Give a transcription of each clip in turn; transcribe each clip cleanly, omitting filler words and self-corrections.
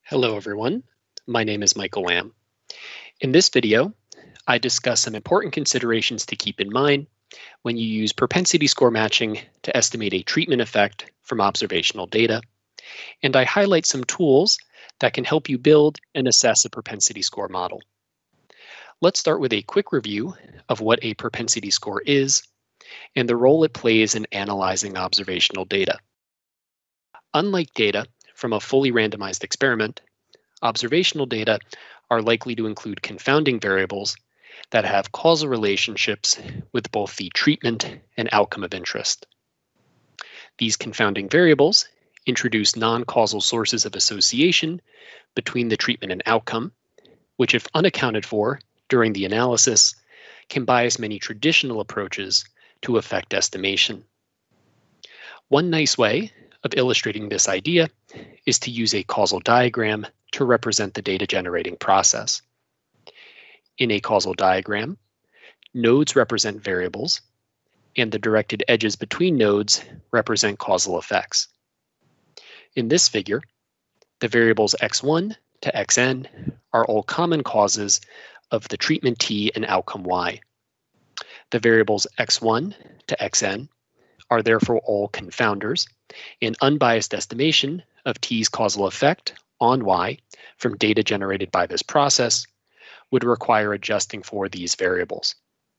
Hello everyone, my name is Michael Lamb. In this video, I discuss some important considerations to keep in mind when you use propensity score matching to estimate a treatment effect from observational data, and I highlight some tools that can help you build and assess a propensity score model. Let's start with a quick review of what a propensity score is and the role it plays in analyzing observational data. Unlike data from a fully randomized experiment, observational data are likely to include confounding variables that have causal relationships with both the treatment and outcome of interest. These confounding variables introduce non-causal sources of association between the treatment and outcome, which, if unaccounted for during the analysis, can bias many traditional approaches to effect estimation. One nice way of illustrating this idea is to use a causal diagram to represent the data generating process. In a causal diagram, nodes represent variables, and the directed edges between nodes represent causal effects. In this figure, the variables x1 to xn are all common causes of the treatment T and outcome Y. The variables x1 to xn are therefore all confounders, and unbiased estimation of T's causal effect on Y from data generated by this process would require adjusting for these variables.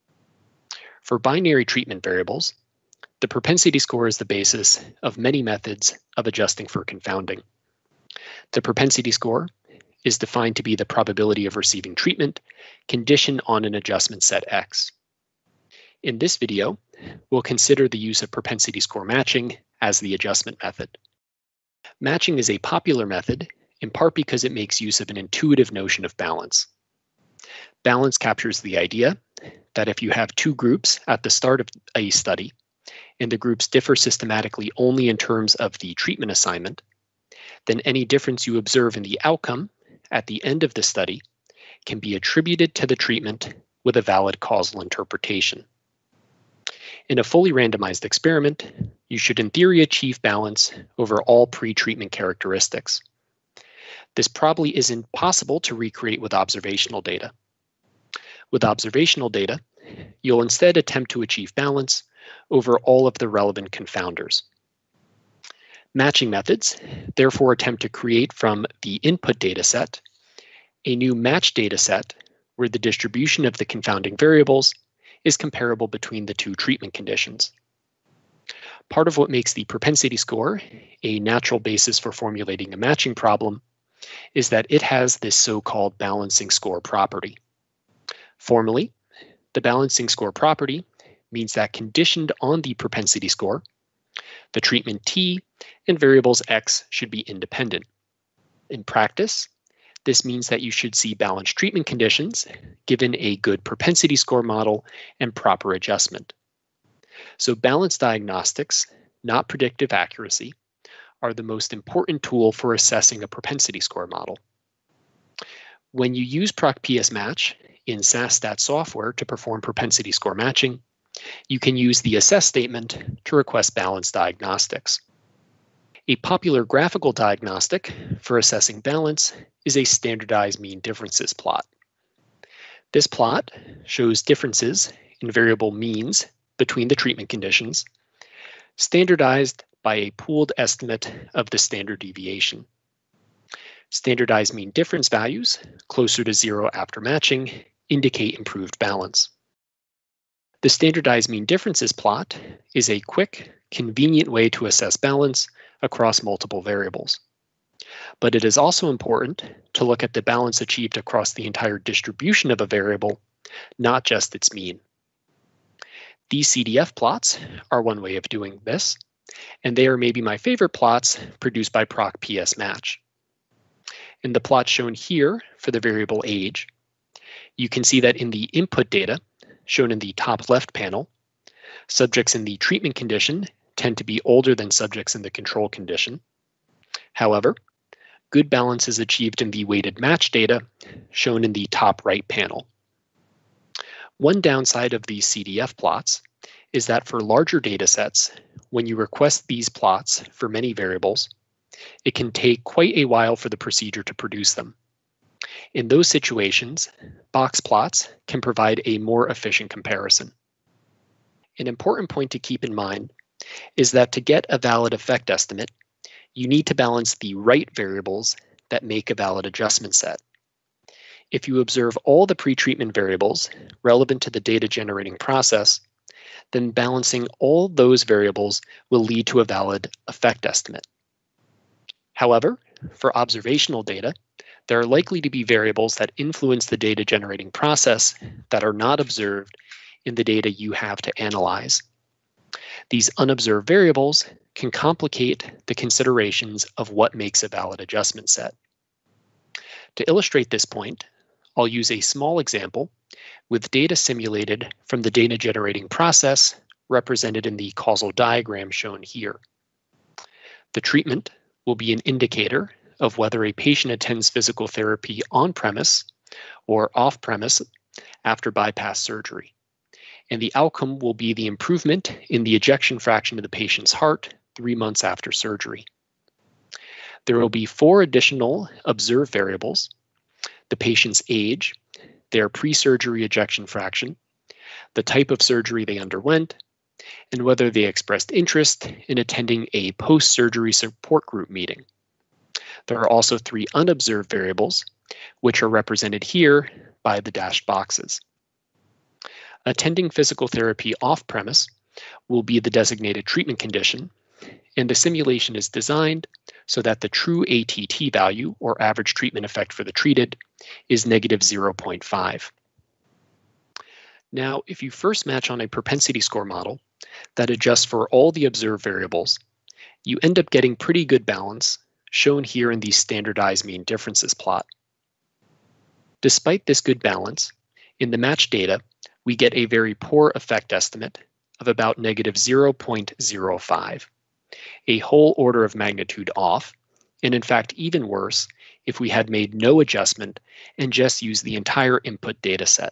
For binary treatment variables, the propensity score is the basis of many methods of adjusting for confounding. The propensity score is defined to be the probability of receiving treatment conditioned on an adjustment set X. In this video, we'll consider the use of propensity score matching as the adjustment method. Matching is a popular method in part because it makes use of an intuitive notion of balance. Balance captures the idea that if you have two groups at the start of a study, and the groups differ systematically only in terms of the treatment assignment, then any difference you observe in the outcome at the end of the study can be attributed to the treatment with a valid causal interpretation. In a fully randomized experiment, you should in theory achieve balance over all pre-treatment characteristics. This probably isn't possible to recreate with observational data. With observational data, you'll instead attempt to achieve balance over all of the relevant confounders. Matching methods therefore attempt to create from the input data set a new match data set where the distribution of the confounding variables is comparable between the two treatment conditions. Part of what makes the propensity score a natural basis for formulating a matching problem is that it has this so-called balancing score property. Formally, the balancing score property means that conditioned on the propensity score, the treatment T and variables X should be independent. In practice, this means that you should see balanced treatment conditions given a good propensity score model and proper adjustment. So balanced diagnostics, not predictive accuracy, are the most important tool for assessing a propensity score model. When you use ProcPSMatch in SASStat software to perform propensity score matching, you can use the assess statement to request balanced diagnostics. A popular graphical diagnostic for assessing balance is a standardized mean differences plot. This plot shows differences in variable means between the treatment conditions, standardized by a pooled estimate of the standard deviation. Standardized mean difference values, closer to 0 after matching, indicate improved balance. The standardized mean differences plot is a quick, convenient way to assess balance across multiple variables. But it is also important to look at the balance achieved across the entire distribution of a variable, not just its mean. These CDF plots are one way of doing this, and they are maybe my favorite plots produced by ProcPSMatch. In the plot shown here for the variable age, you can see that in the input data, shown in the top left panel, subjects in the treatment condition tend to be older than subjects in the control condition. However, good balance is achieved in the weighted match data, shown in the top right panel. One downside of these CDF plots is that for larger data sets, when you request these plots for many variables, it can take quite a while for the procedure to produce them. In those situations, box plots can provide a more efficient comparison. An important point to keep in mind is that to get a valid effect estimate, you need to balance the right variables that make a valid adjustment set. If you observe all the pretreatment variables relevant to the data generating process, then balancing all those variables will lead to a valid effect estimate. However, for observational data, there are likely to be variables that influence the data generating process that are not observed in the data you have to analyze. These unobserved variables can complicate the considerations of what makes a valid adjustment set. To illustrate this point, I'll use a small example with data simulated from the data generating process represented in the causal diagram shown here. The treatment will be an indicator of whether a patient attends physical therapy on premise or off premise after bypass surgery. And the outcome will be the improvement in the ejection fraction of the patient's heart 3 months after surgery. There will be 4 additional observed variables: the patient's age, their pre-surgery ejection fraction, the type of surgery they underwent, and whether they expressed interest in attending a post-surgery support group meeting. There are also 3 unobserved variables, which are represented here by the dashed boxes. Attending physical therapy off-premise will be the designated treatment condition, and the simulation is designed so that the true ATT value, or average treatment effect for the treated, is negative 0.5. Now, if you first match on a propensity score model that adjusts for all the observed variables, you end up getting pretty good balance, shown here in the standardized mean differences plot. Despite this good balance, in the matched data, we get a very poor effect estimate of about negative 0.05, a whole order of magnitude off, and in fact even worse if we had made no adjustment and just used the entire input data set.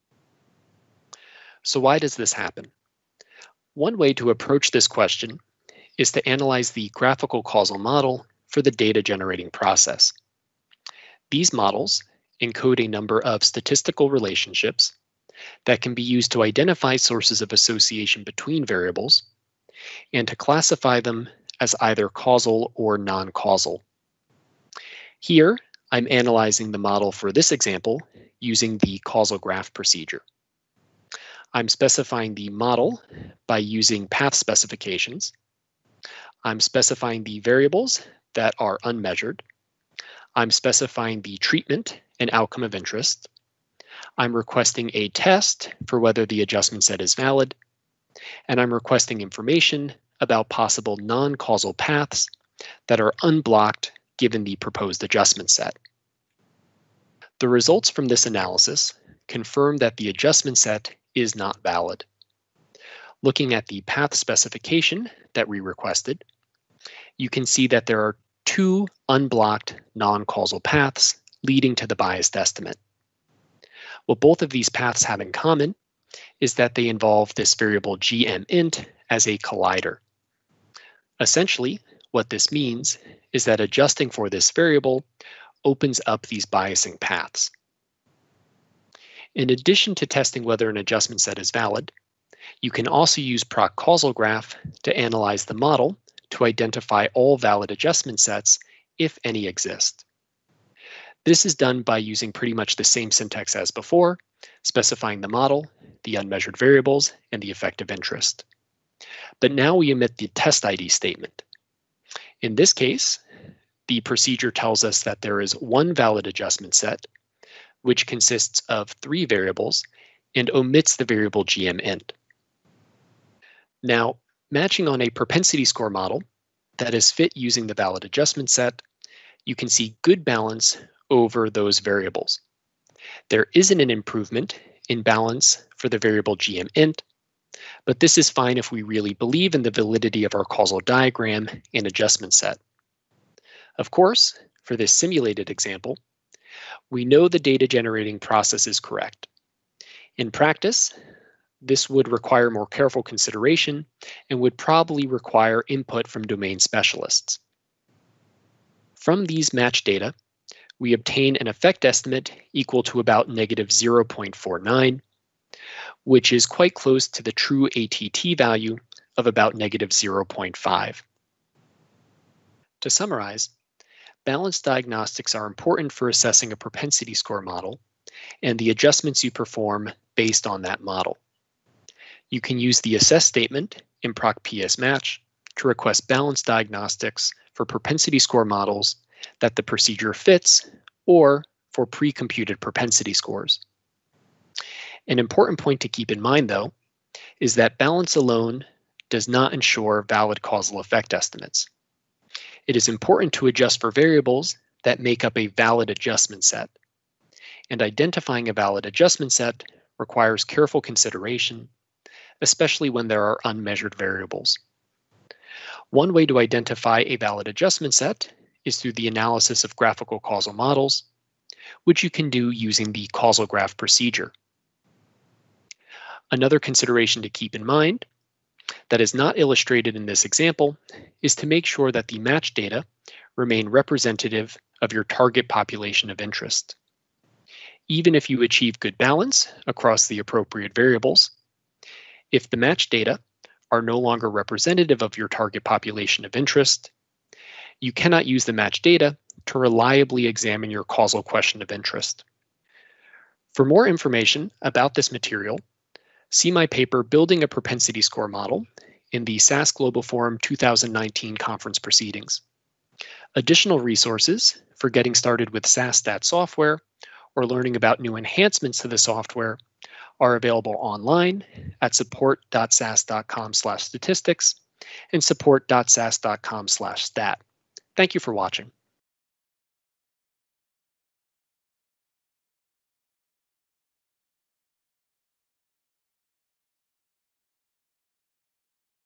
So why does this happen? One way to approach this question is to analyze the graphical causal model for the data generating process. These models encode a number of statistical relationships that can be used to identify sources of association between variables and to classify them as either causal or non-causal. Here, I'm analyzing the model for this example using the causal graph procedure. I'm specifying the model by using path specifications. I'm specifying the variables that are unmeasured. I'm specifying the treatment and outcome of interest. I'm requesting a test for whether the adjustment set is valid, and I'm requesting information about possible non-causal paths that are unblocked given the proposed adjustment set. The results from this analysis confirm that the adjustment set is not valid. Looking at the path specification that we requested, you can see that there are 2 unblocked non-causal paths leading to the biased estimate. What both of these paths have in common is that they involve this variable gmint as a collider. Essentially, what this means is that adjusting for this variable opens up these biasing paths. In addition to testing whether an adjustment set is valid, you can also use proc-causal graph to analyze the model to identify all valid adjustment sets, if any exist. This is done by using pretty much the same syntax as before, specifying the model, the unmeasured variables, and the effect of interest. But now we omit the test ID statement. In this case, the procedure tells us that there is one valid adjustment set, which consists of 3 variables, and omits the variable gmint. Now, matching on a propensity score model that is fit using the valid adjustment set, you can see good balance over those variables. There isn't an improvement in balance for the variable gmint, but this is fine if we really believe in the validity of our causal diagram and adjustment set. Of course, for this simulated example, we know the data generating process is correct. In practice, this would require more careful consideration and would probably require input from domain specialists. From these match data, we obtain an effect estimate equal to about negative 0.49, which is quite close to the true ATT value of about negative 0.5. To summarize, balanced diagnostics are important for assessing a propensity score model and the adjustments you perform based on that model. You can use the assess statement in ProcPS Match to request balanced diagnostics for propensity score models that the procedure fits or for pre-computed propensity scores. An important point to keep in mind, though, is that balance alone does not ensure valid causal effect estimates. It is important to adjust for variables that make up a valid adjustment set, and identifying a valid adjustment set requires careful consideration, especially when there are unmeasured variables. One way to identify a valid adjustment set is through the analysis of graphical causal models, which you can do using the causal graph procedure. Another consideration to keep in mind that is not illustrated in this example is to make sure that the match data remain representative of your target population of interest. Even if you achieve good balance across the appropriate variables, if the match data are no longer representative of your target population of interest, you cannot use the match data to reliably examine your causal question of interest. For more information about this material, see my paper Building a Propensity Score Model in the SAS Global Forum 2019 conference proceedings. Additional resources for getting started with SAS Stat software or learning about new enhancements to the software are available online at support.sas.com/statistics and support.sas.com/stat. Thank you for watching.